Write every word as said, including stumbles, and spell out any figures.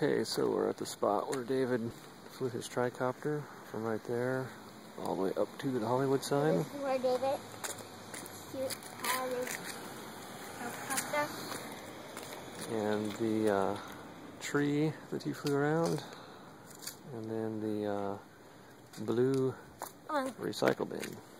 Okay, so we're at the spot where David flew his tricopter from right there all the way up to the Hollywood sign. This is where David shoot had his tricopter. And the uh, tree that he flew around, and then the uh, blue recycle bin.